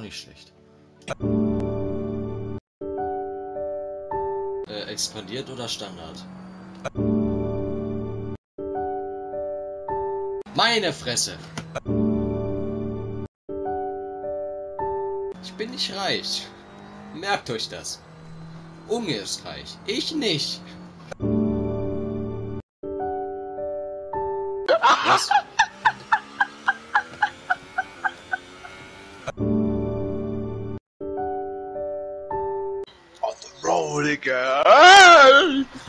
nicht schlecht. Expandiert oder Standard? Meine Fresse! Ich bin nicht reich. Merkt euch das. Unge ist reich. Ich nicht. Was? On the road again!